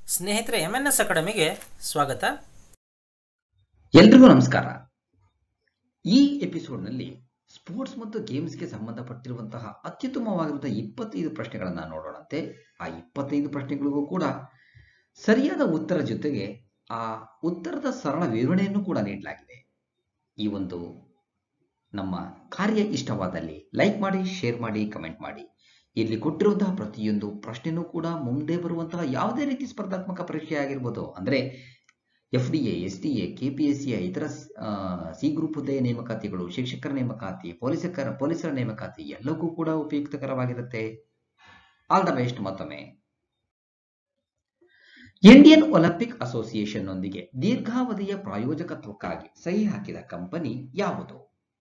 ಸ್ನೇಹಿತರೆ MNS ಅಕಾಡೆಮಿಗೆ ಸ್ವಾಗತ. ಎಲ್ರಿಗೂ ನಮಸ್ಕಾರ. ಈ ಎಪಿಸೋಡ್ನಲ್ಲಿ ಸ್ಪೋರ್ಟ್ಸ್ ಮತ್ತು ಗೇಮ್ಸ್ಗೆ ಸಂಬಂಧಪಟ್ಟಿರುವಂತಹ ಅತ್ಯುತ್ತಮವಾಗಿರುವಂತಹ 25 ಪ್ರಶ್ನೆಗಳನ್ನು ನೋಡೋಣಂತೆ. ಆ 25 ಪ್ರಶ್ನೆಗಳಿಗೂ ಕೂಡ ಸರಿಯಾದ ಉತ್ತರ ಜೊತೆಗೆ ಆ ಉತ್ತರದ ಸರಳ ವಿವರಣೆಯನ್ನು ಕೂಡ ನೀಡಲಾಗಿದೆ. ಈ ಒಂದು ನಮ್ಮ ಕಾರ್ಯ ಇಷ್ಟವಾದಲ್ಲಿ ಲೈಕ್ ಮಾಡಿ, ಶೇರ್ ಮಾಡಿ, ಕಮೆಂಟ್ ಮಾಡಿ. ಇಲ್ಲಿ ಕೊಟ್ಟಿರುವಂತಹ ಪ್ರತಿಯೊಂದು ಪ್ರಶ್ನೆನೂ ಕೂಡ ಮುಂದೆ ಬರುವಂತಹ ಯಾವುದೇ ರೀತಿ ಸ್ಪರ್ಧಾತ್ಮಕ ಪರೀಕ್ಷೆ ಆಗಿರ್ಬೋದು, ಅಂದರೆ FDA, SDA, KPSC, ಇತರ ಸಿ ಗ್ರೂಪ್ ಹುದ್ದೆಯ ನೇಮಕಾತಿಗಳು, ಶಿಕ್ಷಕರ ನೇಮಕಾತಿ, ಪೊಲೀಸರ ನೇಮಕಾತಿ ಎಲ್ಲಕ್ಕೂ ಕೂಡ ಉಪಯುಕ್ತಕರವಾಗಿರುತ್ತೆ. All the best. ಮತ್ತೊಮ್ಮೆ ಇಂಡಿಯನ್ ಒಲಿಂಪಿಕ್ ಅಸೋಸಿಯೇಷನ್ ನೊಂದಿಗೆ ದೀರ್ಘಾವಧಿಯ ಪ್ರಾಯೋಜಕತ್ವಕ್ಕಾಗಿ ಸಹಿ ಹಾಕಿದ ಕಂಪನಿ ಯಾವುದು?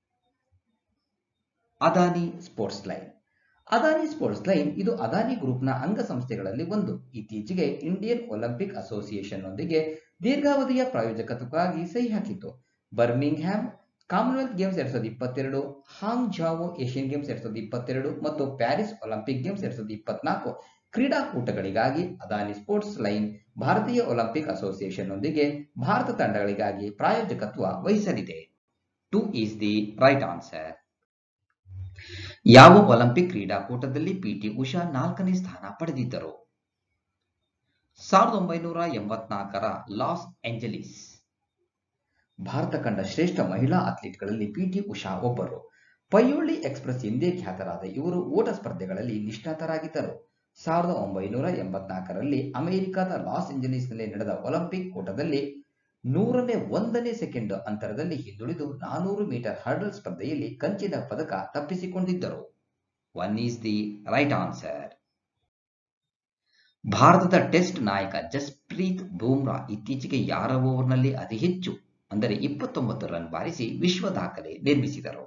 Adani sports line. Adani sports line ಇದು ಅದಾನಿ ಗ್ರೂಪ್ನ ಅಂಗಸಂಸ್ಥೆಗಳಲ್ಲಿ ಒಂದು. ಇತ್ತೀಚೆಗೆ ಇಂಡಿಯನ್ ಒಲಿಂಪಿಕ್ ಅಸೋಸಿಯೇಷನ್ ನೊಂದಿಗೆ ದೀರ್ಘಾವಧಿಯ ಪ್ರಾಯೋಜಕತ್ವಕ್ಕಾಗಿ ಸಹಿ ಹಾಕಿತ್ತು. Birmingham Commonwealth Games 2022, Hangzhou Asian Games 2022 ಮತ್ತು ಪ್ಯಾರಿಸ್ ಒಲಿಂಪಿಕ್ ಗೇಮ್ಸ್ 2024 ಕ್ರೀಡಾಕೂಟಗಳಿಗಾಗಿ ಅದಾನಿ ಸ್ಪೋರ್ಟ್ಸ್ ಲೈನ್ ಭಾರತೀಯ ಒಲಿಂಪಿಕ್ ಅಸೋಸಿಯೇಷನ್ ನೊಂದಿಗೆ ಭಾರತ ತಂಡಗಳಿಗಾಗಿ ಪ್ರಾಯೋಜಕತ್ವ ವಹಿಸಲಿದೆ. 2 ಈಸ್ ದಿ ರೈಟ್ ಆನ್ಸರ್. ಯಾವ ಒಲಿಂಪಿಕ್ ಕ್ರೀಡಾಕೂಟದಲ್ಲಿ PT ಉಷಾ 4ನೇ ಸ್ಥಾನ ಪಡೆದಿದ್ದರು? 1984ರ ಲಾಸ್ ಏಂಜಲೀಸ್. ಭಾರತ ಕಂಡ ಶ್ರೇಷ್ಠ ಮಹಿಳಾ ಅಥ್ಲೀಟ್ಗಳಲ್ಲಿ PT ಉಷಾ ಒಬ್ಬರು. ಪಯ್ಯೋಳಿ ಎಕ್ಸ್ಪ್ರೆಸ್ ಎಂದೇ ಖ್ಯಾತರಾದ ಇವರು ಓಟ ಸ್ಪರ್ಧೆಗಳಲ್ಲಿ ನಿಷ್ಣಾತರಾಗಿದ್ದರು. 1984ರಲ್ಲಿ ಅಮೆರಿಕದ ಲಾಸ್ ಏಂಜಲೀಸ್ನಲ್ಲಿ ನಡೆದ ಒಲಿಂಪಿಕ್ ಕೂಟದಲ್ಲಿ 101ನೇ ಸೆಕೆಂಡ್ ಅಂತರದಲ್ಲಿ ಹಿಂದುಳಿದು 400 ಮೀಟರ್ ಹರ್ಡಲ್ ಸ್ಪರ್ಧೆಯಲ್ಲಿ ಕಂಚಿನ ಪದಕ ತಪ್ಪಿಸಿಕೊಂಡಿದ್ದರು. 1 ಈಸ್ ದಿ ರೈಟ್ ಆನ್ಸರ್. ಭಾರತದ ಟೆಸ್ಟ್ ನಾಯಕ ಜಸ್ಪ್ರೀತ್ ಬೂಮ್ರಾ ಇತ್ತೀಚೆಗೆ ಯಾರ ಓವರ್ನಲ್ಲಿ ಅತಿ ಹೆಚ್ಚು ಅಂದರೆ 29 ರನ್ ಬಾರಿಸಿ ವಿಶ್ವ ದಾಖಲೆ ನಿರ್ಮಿಸಿದರು?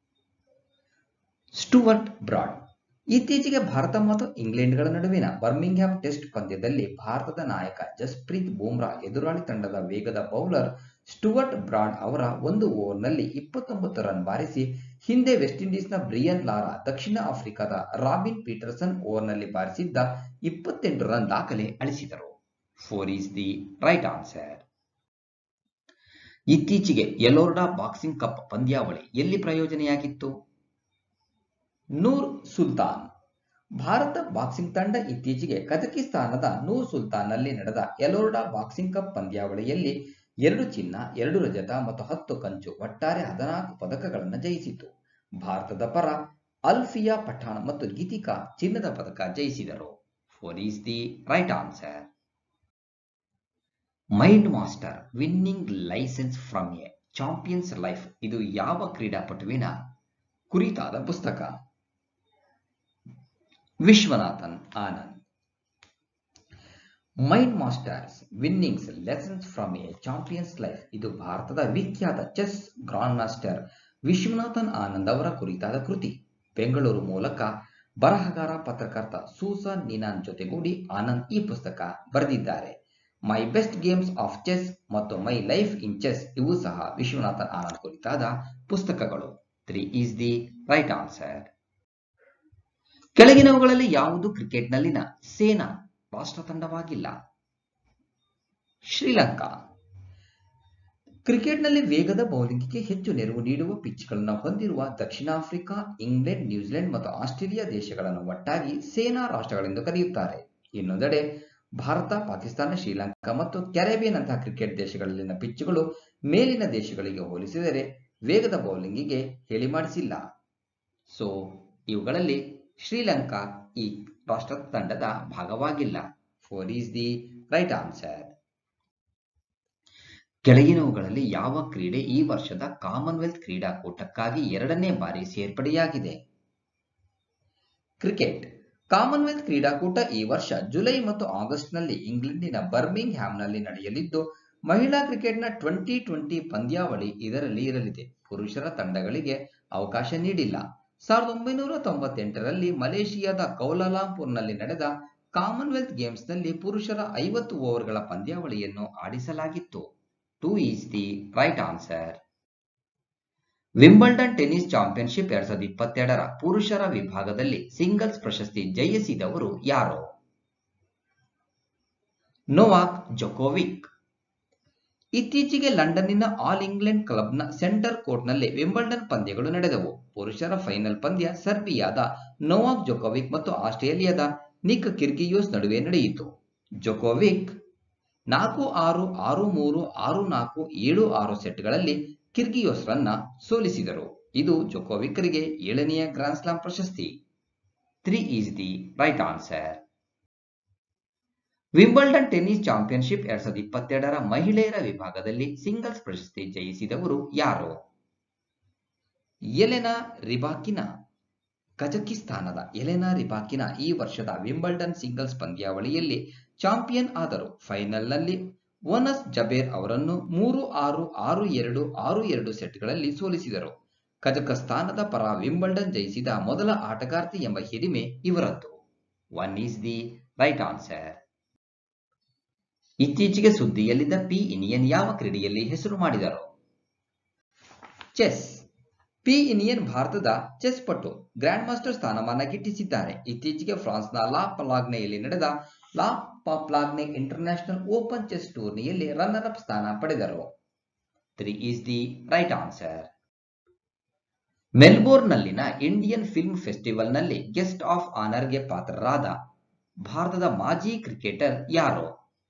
Stuart Broad. ಇತ್ತೀಚೆಗೆ ಭಾರತ ಮತ್ತು ಇಂಗ್ಲೆಂಡ್ಗಳ ನಡುವಿನ ಬರ್ಮಿಂಗ್ಹ್ಯಾಮ್ ಟೆಸ್ಟ್ ಪಂದ್ಯದಲ್ಲಿ ಭಾರತದ ನಾಯಕ ಜಸ್ಪ್ರೀತ್ ಬೂಮ್ರಾ ಎದುರಾಳಿ ತಂಡದ ವೇಗದ ಬೌಲರ್ ಸ್ಟುವರ್ಟ್ ಬ್ರಾಡ್ ಅವರ ಒಂದು ಓವರ್ನಲ್ಲಿ 29 ರನ್ ಬಾರಿಸಿ ಹಿಂದೆ ವೆಸ್ಟ್ ಇಂಡೀಸ್ನ ಬ್ರಿಯನ್ ಲಾರಾ, ದಕ್ಷಿಣ ಆಫ್ರಿಕಾದ ರಾಬಿನ್ ಪೀಟರ್ಸನ್ ಓವರ್ನಲ್ಲಿ ಬಾರಿಸಿದ್ದ 28 ರನ್ ದಾಖಲೆ ಅಳಿಸಿದರು. 4 ಈಸ್ ದಿ ರೈಟ್ ಆನ್ಸರ್. ಇತ್ತೀಚೆಗೆ ಯೆಲ್ಲೋರ್ಡಾ ಬಾಕ್ಸಿಂಗ್ ಕಪ್ ಪಂದ್ಯಾವಳಿ ಎಲ್ಲಿ ಪ್ರಾಯೋಜನೆಯಾಗಿತ್ತು? Nur Sultan. ಭಾರತ ಬಾಕ್ಸಿಂಗ್ ತಂಡ ಇತ್ತೀಚೆಗೆ ಕಜಕಿಸ್ತಾನದ ನೂರ್ ಸುಲ್ತಾನ್ನಲ್ಲಿ ನಡೆದ ಯೆಲ್ಲೋರ್ಡಾ ಬಾಕ್ಸಿಂಗ್ ಕಪ್ ಪಂದ್ಯಾವಳಿಯಲ್ಲಿ 2 ಚಿನ್ನ, 2 ರಜತ ಮತ್ತು 10 ಕಂಚು ಒಟ್ಟಾರೆ 14 ಪದಕಗಳನ್ನು ಜಯಿಸಿತು. ಭಾರತದ ಪರ ಅಲ್ಫಿಯಾ ಪಠಾಣ್ ಮತ್ತು ಗೀತಿಕಾ ಚಿನ್ನದ ಪದಕ ಜಯಿಸಿದರು. 4 is the right answer. Mind master winning licence from a champion's life ಇದು ಯಾವ ಕ್ರೀಡಾಪಟುವಿನ ಕುರಿತಾದ ಪುಸ್ತಕ? Viswanathan Anand. Mind masters winnings lessons from a champion's life ಇದು ಭಾರತದ ವಿಖ್ಯಾತ chess grandmaster Viswanathan Anand ಅವರ ಕುರಿತಾದ ಕೃತಿ. ಬೆಂಗಳೂರು ಮೂಲಕ ಬರಹಗಾರ, ಪತ್ರಕರ್ತ ಸೂಸನ್ ನಿನಾನ್ ಜೊತೆಗೂಡಿ ಆನಂದ್ ಈ ಪುಸ್ತಕ ಬರೆದಿದ್ದಾರೆ. My best games of chess ಮತ್ತು ಮೈ ಲೈಫ್ ಇನ್ ಚೆಸ್ ಇವು ಸಹ ವಿಶ್ವನಾಥನ್ ಆನಂದ್ ಕುರಿತಾದ ಪುಸ್ತಕಗಳು. 3 ಈಸ್ ದಿ ರೈಟ್ ಆನ್ಸರ್. ಕೆಳಗಿನವುಗಳಲ್ಲಿ ಯಾವುದು ಕ್ರಿಕೆಟ್ನಲ್ಲಿನ ಸೇನಾ ರಾಷ್ಟ್ರ ತಂಡವಾಗಿಲ್ಲ? ಶ್ರೀಲಂಕಾ. ಕ್ರಿಕೆಟ್ನಲ್ಲಿ ವೇಗದ ಬೌಲಿಂಗ್ಗೆ ಹೆಚ್ಚು ನೆರವು ನೀಡುವ ಪಿಚ್ಗಳನ್ನು ಹೊಂದಿರುವ ದಕ್ಷಿಣ ಆಫ್ರಿಕಾ, ಇಂಗ್ಲೆಂಡ್, ನ್ಯೂಜಿಲೆಂಡ್ ಮತ್ತು ಆಸ್ಟ್ರೇಲಿಯಾ ದೇಶಗಳನ್ನು ಒಟ್ಟಾಗಿ ಸೇನಾ ರಾಷ್ಟ್ರಗಳೆಂದು ಕರೆಯುತ್ತಾರೆ. ಇನ್ನೊಂದೆಡೆ ಭಾರತ, ಪಾಕಿಸ್ತಾನ, ಶ್ರೀಲಂಕಾ ಮತ್ತು ಕ್ಯಾರಿಬಿಯನ್ ಅಂತಹ ಕ್ರಿಕೆಟ್ ದೇಶಗಳಲ್ಲಿನ ಪಿಚ್ಗಳು ಮೇಲಿನ ದೇಶಗಳಿಗೆ ಹೋಲಿಸಿದರೆ ವೇಗದ ಬೌಲಿಂಗಿಗೆ ಹೇಳಿ ಮಾಡಿಸಿಲ್ಲ. ಸೊ ಇವುಗಳಲ್ಲಿ ಶ್ರೀಲಂಕಾ ಈ ರಾಷ್ಟ್ರ ತಂಡದ ಭಾಗವಾಗಿಲ್ಲ. 4 ಈಸ್ ದಿ ರೈಟ್ ಆನ್ಸರ್. ಕೆಳಗಿನವುಗಳಲ್ಲಿ ಯಾವ ಕ್ರೀಡೆ ಈ ವರ್ಷದ ಕಾಮನ್ವೆಲ್ತ್ ಕ್ರೀಡಾಕೂಟಕ್ಕಾಗಿ 2ನೇ ಬಾರಿ ಸೇರ್ಪಡೆಯಾಗಿದೆ? ಕ್ರಿಕೆಟ್. ಕಾಮನ್ವೆಲ್ತ್ ಕ್ರೀಡಾಕೂಟ ಈ ವರ್ಷ ಜುಲೈ ಮತ್ತು ಆಗಸ್ಟ್ನಲ್ಲಿ ಇಂಗ್ಲೆಂಡಿನ ಬರ್ಮಿಂಗ್ ಹ್ಯಾಮ್ನಲ್ಲಿ ನಡೆಯಲಿದ್ದು, ಮಹಿಳಾ ಕ್ರಿಕೆಟ್ನ 2020 ಪಂದ್ಯಾವಳಿ ಇದರಲ್ಲಿ ಇರಲಿದೆ. ಪುರುಷರ ತಂಡಗಳಿಗೆ ಅವಕಾಶ ನೀಡಿಲ್ಲ. 1998ರಲ್ಲಿ ಮಲೇಷಿಯಾದ ಕೌಲಾಲಂಪುರ್ನಲ್ಲಿ ನಡೆದ ಕಾಮನ್ವೆಲ್ತ್ ಗೇಮ್ಸ್ನಲ್ಲಿ ಪುರುಷರ 50 ಓವರ್ಗಳ ಪಂದ್ಯಾವಳಿಯನ್ನು ಆಡಿಸಲಾಗಿತ್ತು. 2 is the right answer. Wimbledon tennis championship 2022ರ ಪುರುಷರ ವಿಭಾಗದಲ್ಲಿ ಸಿಂಗಲ್ಸ್ ಪ್ರಶಸ್ತಿ ಜಯಿಸಿದವರು ಯಾರು? Novak Djokovic. ಇತ್ತೀಚೆಗೆ ಲಂಡನ್ನಿನ ಆಲ್ ಇಂಗ್ಲೆಂಡ್ ಕ್ಲಬ್ನ ಸೆಂಟರ್ ಕೋರ್ಟ್ನಲ್ಲಿ ವಿಂಬಲ್ಡನ್ ಪಂದ್ಯಗಳು ನಡೆದವು. ಪುರುಷರ ಫೈನಲ್ ಪಂದ್ಯ ಸರ್ಬಿಯಾದ ನೊವಾಕ್ ಜೊಕೋವಿಕ್ ಮತ್ತು ಆಸ್ಟ್ರೇಲಿಯಾದ ನಿಕ್ ಕಿರ್ಗಿಯೋಸ್ ನಡುವೆ ನಡೆಯಿತು. ಜೊಕೋವಿಕ್ 4-6, 6-3, 6-4, 7-6 ಸೆಟ್ಗಳಲ್ಲಿ ಕಿರ್ಗಿಯೋಸ್ರನ್ನ ಸೋಲಿಸಿದರು. ಇದು ಜೊಕೋವಿಕ್ರಿಗೆ 7ನೇ ಗ್ರ್ಯಾಂಡ್ ಸ್ಲಾಮ್ ಪ್ರಶಸ್ತಿ. 3 is the right answer. Wimbledon tennis championship 2022ರ ಮಹಿಳೆಯರ ವಿಭಾಗದಲ್ಲಿ ಸಿಂಗಲ್ಸ್ ಪ್ರಶಸ್ತಿ ಜಯಿಸಿದವರು ಯಾರು? ಯೆಲೆನಾ ರಿಬಾಕಿನಾ. ಕಜಕಿಸ್ತಾನದ ಯೆಲೆನಾ ರಿಬಾಕಿನಾ ಈ ವರ್ಷದ ವಿಂಬಲ್ಡನ್ ಸಿಂಗಲ್ಸ್ ಪಂದ್ಯಾವಳಿಯಲ್ಲಿ ಚಾಂಪಿಯನ್ ಆದರು. ಫೈನಲ್ನಲ್ಲಿ ವೋನಸ್ ಜಬೇರ್ ಅವರನ್ನು 3-6, 6-2, 6-2 ಸೆಟ್ಗಳಲ್ಲಿ ಸೋಲಿಸಿದರು. ಕಜಕಸ್ತಾನದ ಪರ ವಿಂಬಲ್ಡನ್ ಜಯಿಸಿದ ಮೊದಲ ಆಟಗಾರ್ತಿ ಎಂಬ ಹಿರಿಮೆ ಇವರದ್ದು. 1 ಈಸ್ ದಿ ರೈಟ್ ಆನ್ಸರ್. ಇತ್ತೀಚೆಗೆ ಸುದ್ದಿಯಲ್ಲಿದ್ದ ಪಿ ಇನಿಯನ್ ಯಾವ ಕ್ರೀಡೆಯಲ್ಲಿ ಹೆಸರು ಮಾಡಿದರು? ಚೆಸ್. ಪಿ ಇನಿಯನ್ ಭಾರತದ ಚೆಸ್ ಪಟು, ಗ್ರ್ಯಾಂಡ್ ಮಾಸ್ಟರ್ ಸ್ಥಾನಮಾನ ಗಿಟ್ಟಿಸಿದ್ದಾರೆ. ಇತ್ತೀಚೆಗೆ ಫ್ರಾನ್ಸ್ನ ಲಾ ಪಲಾಗ್ನೆಯಲ್ಲಿ ನಡೆದ La Plagne international open chess ಟೂರ್ನಿಯಲ್ಲಿ ರನ್ನರ್ ಅಪ್ ಸ್ಥಾನ ಪಡೆದರು. 3 ಈಸ್ ದಿ ರೈಟ್ ಆನ್ಸರ್. ಮೆಲ್ಬೋರ್ನ್ನಲ್ಲಿನ ಇಂಡಿಯನ್ ಫಿಲ್ಮ್ ಫೆಸ್ಟಿವಲ್ನಲ್ಲಿ ಗೆಸ್ಟ್ ಆಫ್ ಆನರ್ಗೆ ಪಾತ್ರರಾದ ಭಾರತದ ಮಾಜಿ ಕ್ರಿಕೆಟರ್ ಯಾರು?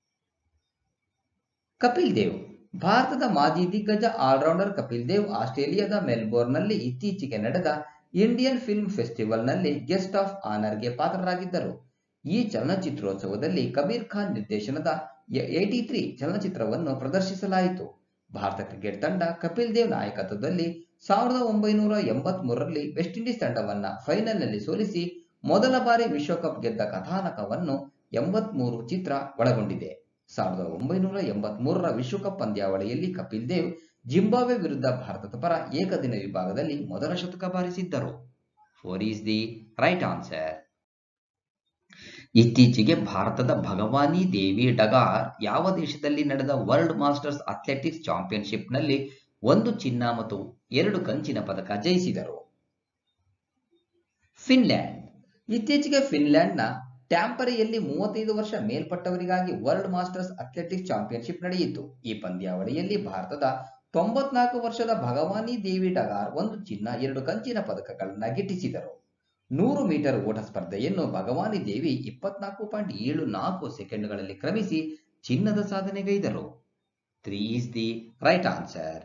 ಕಪಿಲ್ ದೇವ್. ಭಾರತದ ಮಾಜಿ ದಿಗ್ಗಜ ಆಲ್ರೌಂಡರ್ ಕಪಿಲ್ ದೇವ್ ಆಸ್ಟ್ರೇಲಿಯಾದ ಮೆಲ್ಬೋರ್ನ್ನಲ್ಲಿ ಇತ್ತೀಚೆಗೆ ನಡೆದ ಇಂಡಿಯನ್ ಫಿಲ್ಮ್ ಫೆಸ್ಟಿವಲ್ನಲ್ಲಿ ಗೆಸ್ಟ್ ಆಫ್ ಆನರ್ಗೆ ಪಾತ್ರರಾಗಿದ್ದರು. ಈ ಚಲನಚಿತ್ರೋತ್ಸವದಲ್ಲಿ ಕಬೀರ್ ಖಾನ್ ನಿರ್ದೇಶನದ 83 ಚಲನಚಿತ್ರವನ್ನು ಪ್ರದರ್ಶಿಸಲಾಯಿತು. ಭಾರತ ಕ್ರಿಕೆಟ್ ತಂಡ ಕಪಿಲ್ ದೇವ್ ನಾಯಕತ್ವದಲ್ಲಿ 1983ರಲ್ಲಿ ವೆಸ್ಟ್ ಇಂಡೀಸ್ ತಂಡವನ್ನ ಫೈನಲ್ನಲ್ಲಿ ಸೋಲಿಸಿ ಮೊದಲ ಬಾರಿ ವಿಶ್ವಕಪ್ ಗೆದ್ದ ಕಥಾನಕವನ್ನು 83 ಚಿತ್ರ ಒಳಗೊಂಡಿದೆ. 1983ರ ವಿಶ್ವಕಪ್ ಪಂದ್ಯಾವಳಿಯಲ್ಲಿ ಕಪಿಲ್ ದೇವ್ ಜಿಂಬಾಬ್ವೆ ವಿರುದ್ಧ ಭಾರತದ ಪರ ಏಕದಿನ ವಿಭಾಗದಲ್ಲಿ ಮೊದಲ ಶತಕ ಬಾರಿಸಿದ್ದರು. 4 ಈಸ್ ದಿ ರೈಟ್ ಆನ್ಸರ್. ಇತ್ತೀಚೆಗೆ ಭಾರತದ ಭಗವಾನಿ ದೇವಿ ಡಗಾರ್ ಯಾವ ದೇಶದಲ್ಲಿ ನಡೆದ ವರ್ಲ್ಡ್ ಮಾಸ್ಟರ್ಸ್ ಅಥ್ಲೆಟಿಕ್ಸ್ ಚಾಂಪಿಯನ್ಶಿಪ್ನಲ್ಲಿ 1 ಚಿನ್ನ ಮತ್ತು 2 ಕಂಚಿನ ಪದಕ ಜಯಿಸಿದರು? ಫಿನ್ಲ್ಯಾಂಡ್. ಇತ್ತೀಚೆಗೆ ಫಿನ್ಲ್ಯಾಂಡ್ನ ಟ್ಯಾಂಪರೆಯಲ್ಲಿ 35 ವರ್ಷ ಮೇಲ್ಪಟ್ಟವರಿಗಾಗಿ ವರ್ಲ್ಡ್ ಮಾಸ್ಟರ್ಸ್ ಅಥ್ಲೆಟಿಕ್ಸ್ ಚಾಂಪಿಯನ್ಶಿಪ್ ನಡೆಯಿತು. ಈ ಪಂದ್ಯಾವಳಿಯಲ್ಲಿ ಭಾರತದ 94 ವರ್ಷದ ಭಗವಾನಿ ದೇವಿ ಡಗಾರ್ 1 ಚಿನ್ನ 2 ಕಂಚಿನ ಪದಕಗಳನ್ನು ಗಿಟ್ಟಿಸಿದರು. 100 ಮೀಟರ್ ಓಟ ಸ್ಪರ್ಧೆಯನ್ನು ಭಗವಾನಿ ದೇವಿ 24.74 ಸೆಕೆಂಡ್ಗಳಲ್ಲಿ ಕ್ರಮಿಸಿ ಚಿನ್ನದ ಸಾಧನೆಗೈದರು. 3 ಈಸ್ ದಿ ರೈಟ್ ಆನ್ಸರ್.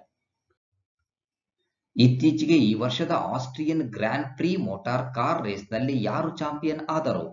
ಇತ್ತೀಚೆಗೆ ಈ ವರ್ಷದ Austrian Grand Prix motor car ರೇಸ್ನಲ್ಲಿ ಯಾರು ಚಾಂಪಿಯನ್ ಆದರು?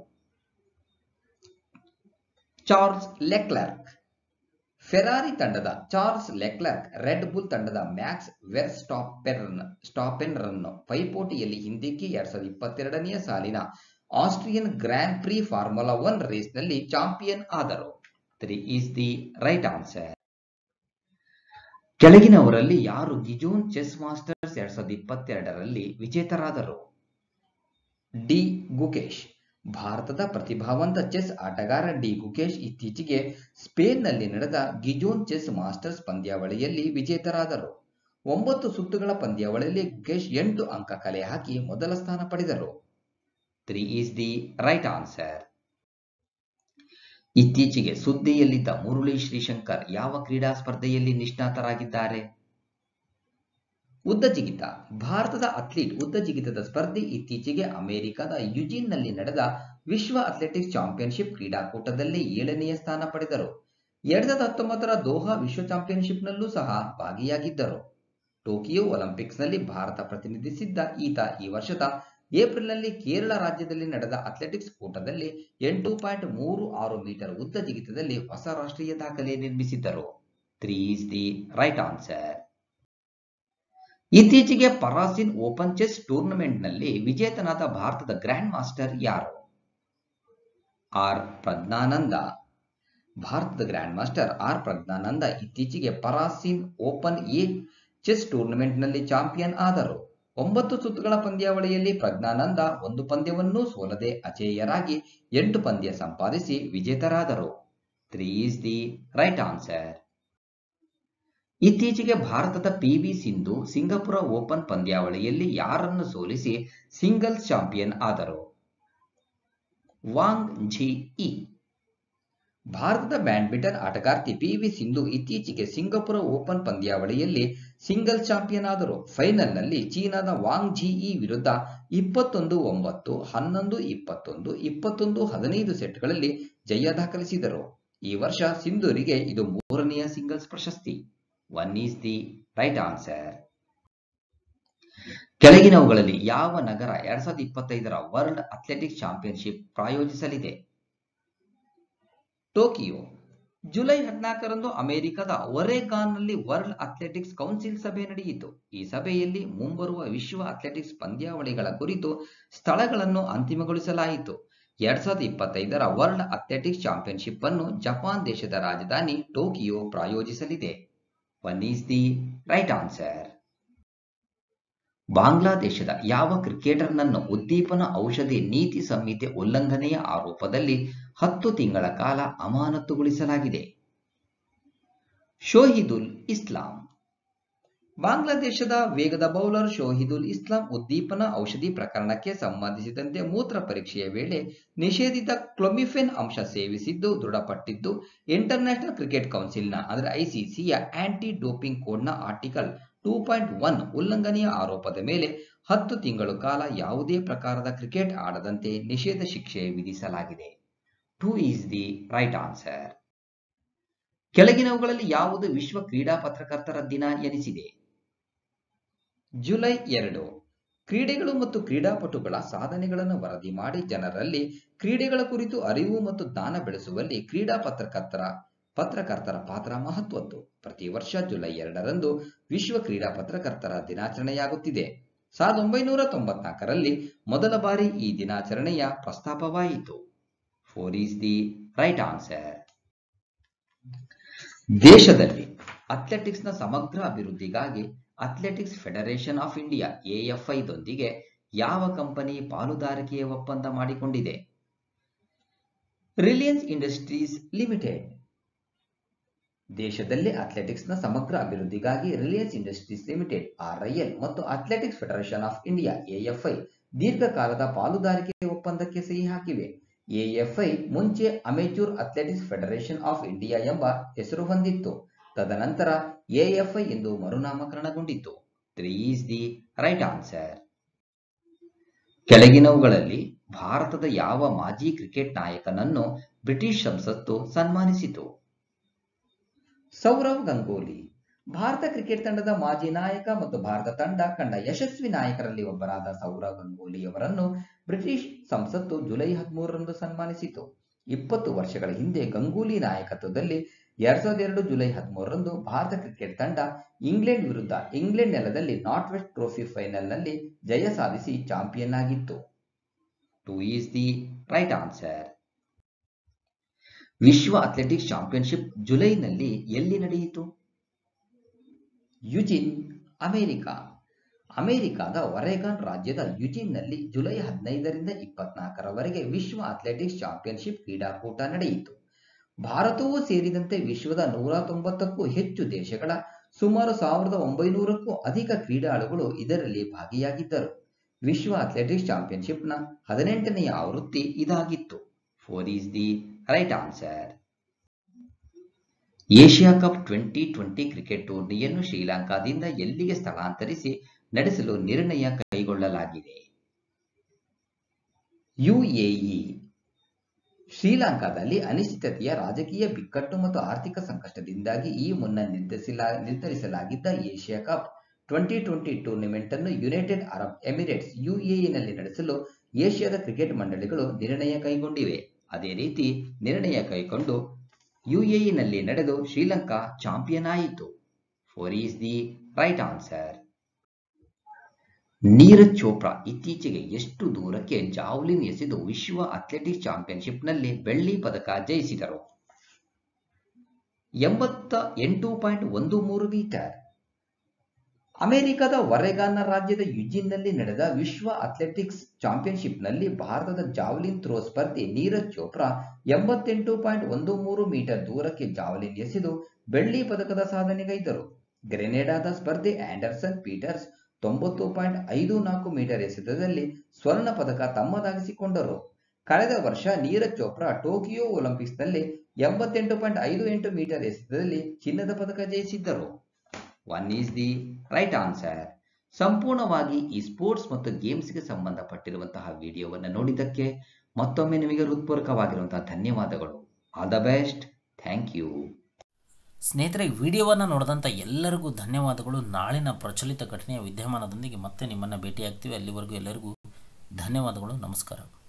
Charles Leclerc. ಫೆರಾರಿ ತಂಡದ ಚಾರ್ಲ್ಸ್ ಲೆಕ್ಲರ್ಕ್ ರೆಡ್ ಬುಲ್ ತಂಡದ ಮ್ಯಾಕ್ಸ್ ವೆರ್ಸ್ಟಾಪೆನ್ರನ್ನು ಪೈಪೋಟಿಯಲ್ಲಿ ಹಿಂದಿಕ್ಕಿ 2022ನೇ ಸಾಲಿನ ಆಸ್ಟ್ರಿಯನ್ ಗ್ರ್ಯಾನ್ ಪ್ರಿ ಫಾರ್ಮುಲಾ 1 ರೇಸ್ನಲ್ಲಿ ಚಾಂಪಿಯನ್ ಆದರು. 3 ಈಸ್ ದಿ ರೈಟ್ ಆನ್ಸರ್. ಕೆಳಗಿನವರಲ್ಲಿ ಯಾರು ಗಿಜೋನ್ ಚೆಸ್ ಮಾಸ್ಟರ್ಸ್ 2022ರಲ್ಲಿ ವಿಜೇತರಾದರು? ಡಿ ಗುಕೇಶ್. ಭಾರತದ ಪ್ರತಿಭಾವಂತ ಚೆಸ್ ಆಟಗಾರ ಡಿ ಗುಕೇಶ್ ಇತ್ತೀಚೆಗೆ ಸ್ಪೇನ್ನಲ್ಲಿ ನಡೆದ ಗಿಜೋನ್ ಚೆಸ್ ಮಾಸ್ಟರ್ಸ್ ಪಂದ್ಯಾವಳಿಯಲ್ಲಿ ವಿಜೇತರಾದರು. 9 ಸುತ್ತುಗಳ ಪಂದ್ಯಾವಳಿಯಲ್ಲಿ ಗುಕೇಶ್ 8 ಅಂಕ ಕಲೆ ಹಾಕಿ ಮೊದಲ ಸ್ಥಾನ ಪಡೆದರು. 3 ಈಸ್ ದಿ ರೈಟ್ ಆನ್ಸರ್. ಇತ್ತೀಚೆಗೆ ಸುದ್ದಿಯಲ್ಲಿದ್ದ ಮುರಳಿ ಶ್ರೀಶಂಕರ್ ಯಾವ ಕ್ರೀಡಾ ಸ್ಪರ್ಧೆಯಲ್ಲಿ ನಿಷ್ಣಾತರಾಗಿದ್ದಾರೆ? ಉದ್ದ ಜಿಗಿತ. ಭಾರತದ ಅಥ್ಲೀಟ್ ಉದ್ದ ಜಿಗಿತದ ಸ್ಪರ್ಧಿ ಇತ್ತೀಚೆಗೆ ಅಮೆರಿಕದ ಯುಜಿನ್ನಲ್ಲಿ ನಡೆದ ವಿಶ್ವ ಅಥ್ಲೆಟಿಕ್ಸ್ ಚಾಂಪಿಯನ್ಶಿಪ್ ಕ್ರೀಡಾಕೂಟದಲ್ಲಿ 7ನೇ ಸ್ಥಾನ ಪಡೆದರು. 2019ರ ದೋಹಾ ವಿಶ್ವ ಚಾಂಪಿಯನ್ಶಿಪ್ನಲ್ಲೂ ಸಹ ಭಾಗಿಯಾಗಿದ್ದರು. ಟೋಕಿಯೋ ಒಲಿಂಪಿಕ್ಸ್ನಲ್ಲಿ ಭಾರತ ಪ್ರತಿನಿಧಿಸಿದ್ದ ಈತ ಈ ವರ್ಷದ ಏಪ್ರಿಲ್ನಲ್ಲಿ ಕೇರಳ ರಾಜ್ಯದಲ್ಲಿ ನಡೆದ ಅಥ್ಲೆಟಿಕ್ಸ್ ಕೂಟದಲ್ಲಿ 8.36 ಮೀಟರ್ ಉದ್ದ ಜಿಗಿತದಲ್ಲಿ ಹೊಸ ರಾಷ್ಟ್ರೀಯ ದಾಖಲೆ ನಿರ್ಮಿಸಿದ್ದರು. 3 ಈಸ್ ದಿ ರೈಟ್ ಆನ್ಸರ್. ಇತ್ತೀಚೆಗೆ ಪರಾಸಿನ್ ಓಪನ್ ಚೆಸ್ ಟೂರ್ನಮೆಂಟ್ನಲ್ಲಿ ವಿಜೇತನಾದ ಭಾರತದ ಗ್ರ್ಯಾಂಡ್ ಮಾಸ್ಟರ್ ಯಾರು? ಆರ್ ಪ್ರಜ್ಞಾನಂದ. ಭಾರತದ ಗ್ರ್ಯಾಂಡ್ ಮಾಸ್ಟರ್ ಆರ್ ಪ್ರಜ್ಞಾನಂದ ಇತ್ತೀಚೆಗೆ ಪರಾಸಿನ್ ಓಪನ್ ಎ ಚೆಸ್ ಟೂರ್ನಮೆಂಟ್ನಲ್ಲಿ ಚಾಂಪಿಯನ್ ಆದರು. 9 ಸುತ್ತುಗಳ ಪಂದ್ಯಾವಳಿಯಲ್ಲಿ ಪ್ರಜ್ಞಾನಂದ 1 ಪಂದ್ಯವನ್ನೂ ಸೋಲದೆ ಅಜೇಯರಾಗಿ 8 ಪಂದ್ಯ ಸಂಪಾದಿಸಿ ವಿಜೇತರಾದರು. 3 ಈಸ್ ದಿ ರೈಟ್ ಆನ್ಸರ್. ಇತ್ತೀಚೆಗೆ ಭಾರತದ ಪಿ.ವಿ. ಸಿಂಧು ಸಿಂಗಪುರ ಓಪನ್ ಪಂದ್ಯಾವಳಿಯಲ್ಲಿ ಯಾರನ್ನು ಸೋಲಿಸಿ ಸಿಂಗಲ್ಸ್ ಚಾಂಪಿಯನ್ ಆದರು? Wang Zhi Yi. ಭಾರತದ ಬ್ಯಾಡ್ಮಿಂಟನ್ ಆಟಗಾರ್ತಿ PV ಸಿಂಧು ಇತ್ತೀಚೆಗೆ ಸಿಂಗಾಪುರ ಓಪನ್ ಪಂದ್ಯಾವಳಿಯಲ್ಲಿ ಸಿಂಗಲ್ ಚಾಂಪಿಯನ್ ಆದರು. ಫೈನಲ್ನಲ್ಲಿ ಚೀನಾದ ವಾಂಗ್ ಝಿಯಿ ವಿರುದ್ಧ 21-9, 11-21, 21-15 ಸೆಟ್ಗಳಲ್ಲಿ ಜಯ ದಾಖಲಿಸಿದರು. ಈ ವರ್ಷ ಸಿಂಧೂರಿಗೆ ಇದು ಮೂರನೆಯ ಸಿಂಗಲ್ಸ್ ಪ್ರಶಸ್ತಿ. 1 ಈಸ್ ದಿ ರೈಟ್ ಆನ್ಸರ್. ಕೆಳಗಿನವುಗಳಲ್ಲಿ ಯಾವ ನಗರ 2025ರ ವರ್ಲ್ಡ್ ಅಥ್ಲೆಟಿಕ್ಸ್ ಚಾಂಪಿಯನ್ಶಿಪ್ ಪ್ರಾಯೋಜಿಸಲಿದೆ? ಟೋಕಿಯೋ. ಜುಲೈ 14ರಂದು ಅಮೆರಿಕದ ಒರೆಗಾನ್ನಲ್ಲಿ ವರ್ಲ್ಡ್ ಅಥ್ಲೆಟಿಕ್ಸ್ ಕೌನ್ಸಿಲ್ ಸಭೆ ನಡೆಯಿತು. ಈ ಸಭೆಯಲ್ಲಿ ಮುಂಬರುವ ವಿಶ್ವ ಅಥ್ಲೆಟಿಕ್ಸ್ ಪಂದ್ಯಾವಳಿಗಳ ಕುರಿತು ಸ್ಥಳಗಳನ್ನು ಅಂತಿಮಗೊಳಿಸಲಾಯಿತು. 2025ರ ವರ್ಲ್ಡ್ ಅಥ್ಲೆಟಿಕ್ಸ್ ಚಾಂಪಿಯನ್ಶಿಪ್ ಅನ್ನು ಜಪಾನ್ ದೇಶದ ರಾಜಧಾನಿ ಟೋಕಿಯೋ ಪ್ರಾಯೋಜಿಸಲಿದೆ. 1 ಈಸ್ ದಿ ರೈಟ್ ಆನ್ಸರ್. ಬಾಂಗ್ಲಾದೇಶದ ಯಾವ ಕ್ರಿಕೆಟರ್ನನ್ನು ಉದ್ದೀಪನ ಔಷಧಿ ನೀತಿ ಸಂಹಿತೆ ಉಲ್ಲಂಘನೆಯ ಆರೋಪದಲ್ಲಿ 10 ತಿಂಗಳ ಕಾಲ ಅಮಾನತುಗೊಳಿಸಲಾಗಿದೆ? ಶೋಹಿದುಲ್ ಇಸ್ಲಾಂ. ಬಾಂಗ್ಲಾದೇಶದ ವೇಗದ ಬೌಲರ್ ಶೋಹಿದುಲ್ ಇಸ್ಲಾಂ ಉದ್ದೀಪನ ಔಷಧಿ ಪ್ರಕರಣಕ್ಕೆ ಸಂಬಂಧಿಸಿದಂತೆ ಮೂತ್ರ ಪರೀಕ್ಷೆಯ ವೇಳೆ ನಿಷೇಧಿತ ಕ್ಲೊಮಿಫೆನ್ ಅಂಶ ಸೇವಿಸಿದ್ದು ದೃಢಪಟ್ಟಿದ್ದು, ಇಂಟರ್ನ್ಯಾಷನಲ್ ಕ್ರಿಕೆಟ್ ಕೌನ್ಸಿಲ್ನ ICCಯ ಆಂಟಿ ಡೋಪಿಂಗ್ ಕೋಡ್ನ ಆರ್ಟಿಕಲ್ 2.1 ಉಲ್ಲಂಘನೆಯ ಆರೋಪದ ಮೇಲೆ 10 ತಿಂಗಳು ಕಾಲ ಯಾವುದೇ ಪ್ರಕಾರದ ಕ್ರಿಕೆಟ್ ಆಡದಂತೆ ನಿಷೇಧ ಶಿಕ್ಷೆ ವಿಧಿಸಲಾಗಿದೆ. 2 ಈಸ್ ದಿ ರೈಟ್ ಆನ್ಸರ್. ಕೆಳಗಿನವುಗಳಲ್ಲಿ ಯಾವುದು ವಿಶ್ವ ಕ್ರೀಡಾ ಪತ್ರಕರ್ತರ ದಿನ ಎನಿಸಿದೆ? ಜುಲೈ 2. ಕ್ರೀಡೆಗಳು ಮತ್ತು ಕ್ರೀಡಾಪಟುಗಳ ಸಾಧನೆಗಳನ್ನು ವರದಿ ಮಾಡಿ ಜನರಲ್ಲಿ ಕ್ರೀಡೆಗಳ ಕುರಿತು ಅರಿವು ಮತ್ತು ಜ್ಞಾನ ಬೆಳೆಸುವಲ್ಲಿ ಕ್ರೀಡಾ ಪತ್ರಕರ್ತರ ಪಾತ್ರ ಮಹತ್ವದ್ದು. ಪ್ರತಿ ವರ್ಷ ಜುಲೈ 2ರಂದು ವಿಶ್ವ ಕ್ರೀಡಾ ಪತ್ರಕರ್ತರ ದಿನಾಚರಣೆಯಾಗುತ್ತಿದೆ. 1994ರಲ್ಲಿ ಮೊದಲ ಬಾರಿ ಈ ದಿನಾಚರಣೆಯ ಪ್ರಸ್ತಾಪವಾಯಿತು. 4 ಈಸ್ ದಿ ರೈಟ್ ಆನ್ಸರ್. ದೇಶದಲ್ಲಿ ಅಥ್ಲೆಟಿಕ್ಸ್ನ ಸಮಗ್ರ ಅಭಿವೃದ್ಧಿಗಾಗಿ athletics federation of India AFI ದೊಂದಿಗೆ ಯಾವ ಕಂಪನಿ ಪಾಲುದಾರಿಕೆಯ ಒಪ್ಪಂದ ಮಾಡಿಕೊಂಡಿದೆ? Reliance Industries Limited. ದೇಶದಲ್ಲಿ ಅಥ್ಲೆಟಿಕ್ಸ್ನ ಸಮಗ್ರ ಅಭಿವೃದ್ಧಿಗಾಗಿ ರಿಲಯನ್ಸ್ ಇಂಡಸ್ಟ್ರೀಸ್ ಲಿಮಿಟೆಡ್ RIL ಮತ್ತು athletics federation of India AFI ದೀರ್ಘಕಾಲದ ಪಾಲುದಾರಿಕೆ ಒಪ್ಪಂದಕ್ಕೆ ಸಹಿ ಹಾಕಿವೆ. AFI ಮುಂಚೆ amateur athletics federation of India ಎಂಬ ಹೆಸರು ಹೊಂದಿತ್ತು. ತದನಂತರ AFI ಎಂದು ಮರುನಾಮಕರಣಗೊಂಡಿತು. 3 ಈಸ್ ದಿ ರೈಟ್ ಆನ್ಸರ್. ಕೆಳಗಿನವುಗಳಲ್ಲಿ ಭಾರತದ ಯಾವ ಮಾಜಿ ಕ್ರಿಕೆಟ್ ನಾಯಕನನ್ನು ಬ್ರಿಟಿಷ್ ಸಂಸತ್ತು ಸನ್ಮಾನಿಸಿತು? ಸೌರವ್ ಗಂಗೂಲಿ. ಭಾರತ ಕ್ರಿಕೆಟ್ ತಂಡದ ಮಾಜಿ ನಾಯಕ ಮತ್ತು ಭಾರತ ತಂಡ ಕಂಡ ಯಶಸ್ವಿ ನಾಯಕರಲ್ಲಿ ಒಬ್ಬರಾದ ಸೌರವ್ ಗಂಗೂಲಿ ಅವರನ್ನು ಬ್ರಿಟಿಷ್ ಸಂಸತ್ತು ಜುಲೈ 13ರಂದು ಸನ್ಮಾನಿಸಿತು. 20 ವರ್ಷಗಳ ಹಿಂದೆ ಗಂಗೂಲಿ ನಾಯಕತ್ವದಲ್ಲಿ 2002 ಜುಲೈ 13ರಂದು ಭಾರತ ಕ್ರಿಕೆಟ್ ತಂಡ ಇಂಗ್ಲೆಂಡ್ ವಿರುದ್ಧ ಇಂಗ್ಲೆಂಡ್ ನೆಲದಲ್ಲಿ ನಾರ್ತ್ ವೆಸ್ಟ್ ಟ್ರೋಫಿ ಫೈನಲ್ನಲ್ಲಿ ಜಯ ಸಾಧಿಸಿ ಚಾಂಪಿಯನ್ ಆಗಿತ್ತು. 2 ಈಸ್ ದಿ ರೈಟ್ ಆನ್ಸರ್. ವಿಶ್ವ ಅಥ್ಲೆಟಿಕ್ಸ್ ಚಾಂಪಿಯನ್ಶಿಪ್ ಜುಲೈನಲ್ಲಿ ಎಲ್ಲಿ ನಡೆಯಿತು? ಯುಜಿನ್, ಅಮೆರಿಕ. ಅಮೆರಿಕದ ಒರೆಗಾನ್ ರಾಜ್ಯದ ಯುಜಿನ್ನಲ್ಲಿ ಜುಲೈ 15ರಿಂದ 24ರವರೆಗೆ ವಿಶ್ವ ಅಥ್ಲೆಟಿಕ್ಸ್ ಚಾಂಪಿಯನ್ಶಿಪ್ ಕ್ರೀಡಾಕೂಟ ನಡೆಯಿತು. ಭಾರತವೂ ಸೇರಿದಂತೆ ವಿಶ್ವದ 190ಕ್ಕೂ ಹೆಚ್ಚು ದೇಶಗಳ ಸುಮಾರು 1900ಕ್ಕೂ ಅಧಿಕ ಕ್ರೀಡಾಳುಗಳು ಇದರಲ್ಲಿ ಭಾಗಿಯಾಗಿದ್ದರು. ವಿಶ್ವ ಅಥ್ಲೆಟಿಕ್ಸ್ ಚಾಂಪಿಯನ್ಶಿಪ್ನ 18ನೆಯ ಆವೃತ್ತಿ ಇದಾಗಿತ್ತು. 4 is the right answer. Asia cup 2020 cricket ಟೂರ್ನಿಯನ್ನು ಶ್ರೀಲಂಕಾದಿಂದ ಎಲ್ಲಿಗೆ ಸ್ಥಳಾಂತರಿಸಿ ನಡೆಸಲು ನಿರ್ಣಯ ಕೈಗೊಳ್ಳಲಾಗಿದೆ? UAE. ಶ್ರೀಲಂಕಾದಲ್ಲಿ ಅನಿಶ್ಚಿತತೆಯ ರಾಜಕೀಯ ಬಿಕ್ಕಟ್ಟು ಮತ್ತು ಆರ್ಥಿಕ ಸಂಕಷ್ಟದಿಂದಾಗಿ ಈ ಮುನ್ನ ನಿರ್ಧರಿಸಲಾಗಿದ್ದ ಏಷ್ಯಾ ಕಪ್ 2020 ಟೂರ್ನಿಮೆಂಟ್ ಅನ್ನು ಯುನೈಟೆಡ್ ಅರಬ್ ಎಮಿರೇಟ್ಸ್ UAEನಲ್ಲಿ ನಡೆಸಲು ಏಷ್ಯಾದ ಕ್ರಿಕೆಟ್ ಮಂಡಳಿಗಳು ನಿರ್ಣಯ ಕೈಗೊಂಡಿವೆ. ಅದೇ ರೀತಿ ನಿರ್ಣಯ ಕೈಗೊಂಡು UAEನಲ್ಲಿ ನಡೆದು ಶ್ರೀಲಂಕಾ ಚಾಂಪಿಯನ್ ಆಯಿತು. 4 is the right answer. Neeraj Chopra ಇತ್ತೀಚೆಗೆ ಎಷ್ಟು ದೂರಕ್ಕೆ ಜಾವ್ಲಿನ್ ಎಸೆದು ವಿಶ್ವ ಅಥ್ಲೆಟಿಕ್ಸ್ ಚಾಂಪಿಯನ್ಶಿಪ್ನಲ್ಲಿ ಬೆಳ್ಳಿ ಪದಕ ಜಯಿಸಿದರು? 88.13 ಮೀಟರ್. ಅಮೆರಿಕದ ಒರೆಗಾನ್ನ ರಾಜ್ಯದ ಯುಜಿನ್ನಲ್ಲಿ ನಡೆದ ವಿಶ್ವ ಅಥ್ಲೆಟಿಕ್ಸ್ ಚಾಂಪಿಯನ್ಶಿಪ್ನಲ್ಲಿ ಭಾರತದ ಜಾವ್ಲಿನ್ ಥ್ರೋ ಸ್ಪರ್ಧಿ ನೀರಜ್ ಚೋಪ್ರಾ 88.13 ಮೀಟರ್ ದೂರಕ್ಕೆ ಜಾವ್ಲಿನ್ ಎಸೆದು ಬೆಳ್ಳಿ ಪದಕದ ಸಾಧನೆಗೈದರು. ಗ್ರೆನೆಡಾದ ಸ್ಪರ್ಧಿ ಆಂಡರ್ಸನ್ ಪೀಟರ್ಸ್ 90.54 ಮೀಟರ್ ಎಸೆತದಲ್ಲಿ ಸ್ವರ್ಣ ಪದಕ ತಮ್ಮದಾಗಿಸಿಕೊಂಡರು. ಕಳೆದ ವರ್ಷ ನೀರಜ್ ಚೋಪ್ರಾ ಟೋಕಿಯೋ ಒಲಿಂಪಿಕ್ಸ್ನಲ್ಲಿ 88.58 ಮೀಟರ್ ಎಸೆತದಲ್ಲಿ ಚಿನ್ನದ ಪದಕ ಜಯಿಸಿದ್ದರು. 1 ಈಸ್ ದಿ ರೈಟ್ ಆನ್ಸರ್. ಸಂಪೂರ್ಣವಾಗಿ ಈ ಸ್ಪೋರ್ಟ್ಸ್ ಮತ್ತು ಗೇಮ್ಸ್ಗೆ ಸಂಬಂಧಪಟ್ಟಿರುವಂತಹ ವಿಡಿಯೋವನ್ನು ನೋಡಿದ್ದಕ್ಕೆ ಮತ್ತೊಮ್ಮೆ ನಿಮಗೆ ಹೃತ್ಪೂರ್ವಕವಾಗಿರುವಂತಹ ಧನ್ಯವಾದಗಳು. All the best. Thank you. ಸ್ನೇಹಿತರೆ, ವಿಡಿಯೋವನ್ನು ನೋಡಿದಂಥ ಎಲ್ಲರಿಗೂ ಧನ್ಯವಾದಗಳು. ನಾಳಿನ ಪ್ರಚಲಿತ ಘಟನೆಯ ವಿದ್ಯಮಾನದೊಂದಿಗೆ ಮತ್ತೆ ನಿಮ್ಮನ್ನು ಭೇಟಿಯಾಗ್ತೀವಿ. ಅಲ್ಲಿವರೆಗೂ ಎಲ್ಲರಿಗೂ ಧನ್ಯವಾದಗಳು. ನಮಸ್ಕಾರ.